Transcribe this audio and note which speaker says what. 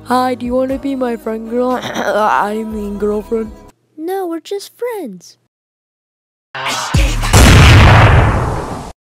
Speaker 1: Hi, do you want to be my friend, girl? I mean girlfriend.
Speaker 2: No, we're just friends.